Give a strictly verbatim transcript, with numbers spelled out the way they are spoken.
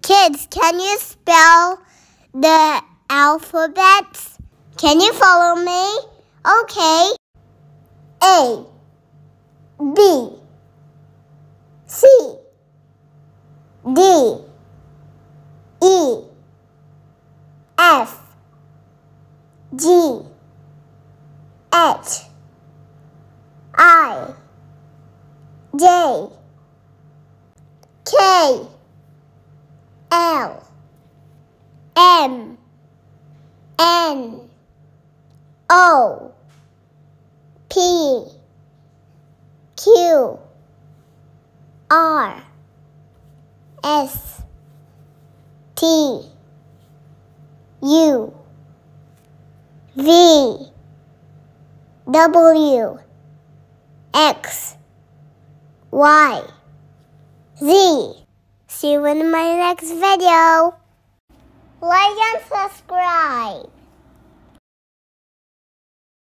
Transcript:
Kids, can you spell the alphabets? Can you follow me? Okay. A, B, C, D, E, F, G, H, I, J, K, L, M, N, O, P, Q, R, S, T, U, V, W, X, Y, Z. See you in my next video. Like and subscribe.